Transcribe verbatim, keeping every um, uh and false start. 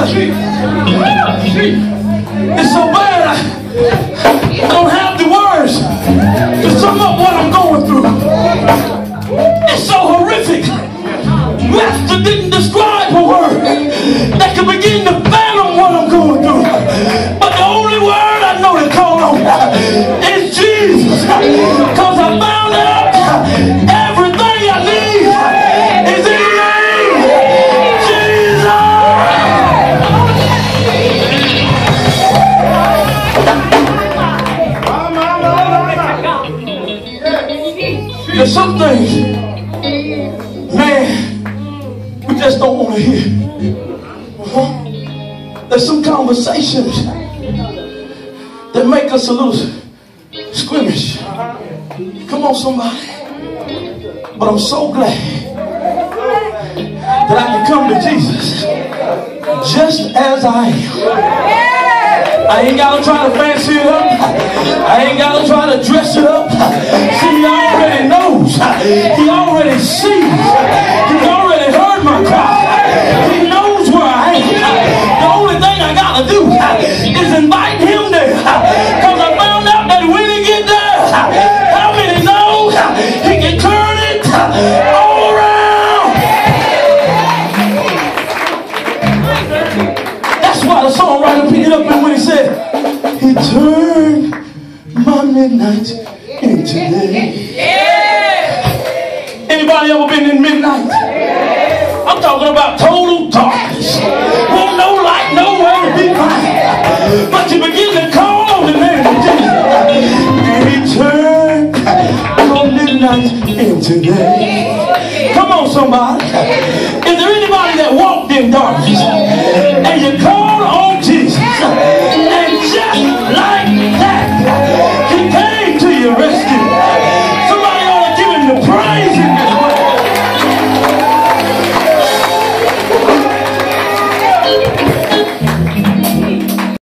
It's so bad I don't have the words to sum up what I'm going through. It's so horrific. Master didn't describe a word that could begin to fathom what I'm going through. But the only word I know to call on is Jesus. Because I found out everything I need is in the name of Jesus. There's some things, man, we just don't want to hear. Uh-huh. There's some conversations that make us a little squeamish. Come on, somebody. But I'm so glad that I can come to Jesus just as I am. I ain't got to try to fancy it up. I ain't got to try to dress it up. See, he already knows. He already sees. He's already heard my cry. He knows where I am. The only thing I got to do is invite him there. Because I found out that when he get there, how many know he can turn it all around? That's why the songwriter picked it up and when he said, he turned my midnight into day. Anybody ever been in midnight? I'm talking about total darkness. Won't no light, nowhere to be found. But you begin to call on the name of Jesus, and he turned your midnight into day. Come on, somebody. Is there anybody that walked in darkness?